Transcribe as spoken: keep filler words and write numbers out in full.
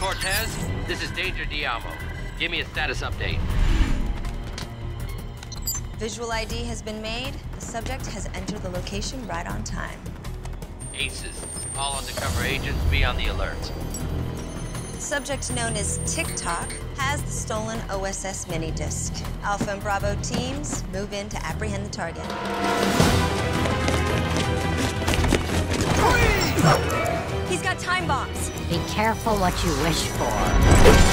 Cortez, this is Danger Diamo. Give me a status update. Visual I D has been made. The subject has entered the location right on time. Aces. All undercover agents, be on the alert. Subject known as TikTok has the stolen O S S mini disc. Alpha and Bravo teams move in to apprehend the target. He's got time bombs. Be careful what you wish for.